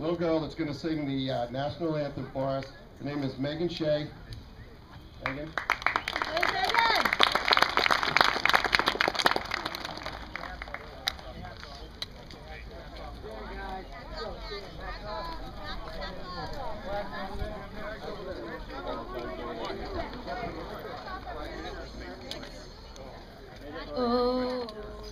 little girl that's going to sing the national anthem for us. Her name is Meaghan Shea. Meaghan. Oh,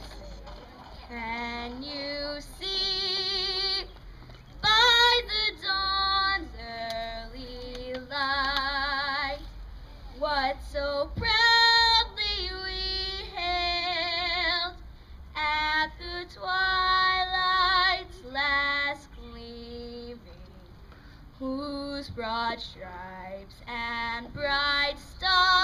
can you see by the dawn's early light what so proudly we hailed at the twilight's last gleaming, whose broad stripes and bright stars